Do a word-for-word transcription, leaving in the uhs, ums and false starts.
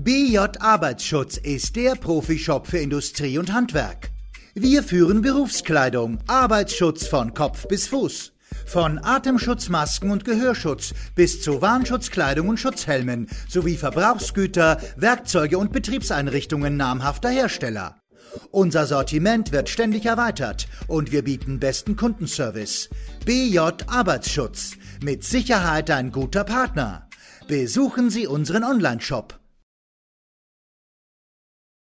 B J Arbeitsschutz ist der Profishop für Industrie und Handwerk. Wir führen Berufskleidung, Arbeitsschutz von Kopf bis Fuß. Von Atemschutzmasken und Gehörschutz bis zu Warnschutzkleidung und Schutzhelmen sowie Verbrauchsgüter, Werkzeuge und Betriebseinrichtungen namhafter Hersteller. Unser Sortiment wird ständig erweitert und wir bieten besten Kundenservice. B J Arbeitsschutz. Mit Sicherheit ein guter Partner. Besuchen Sie unseren Onlineshop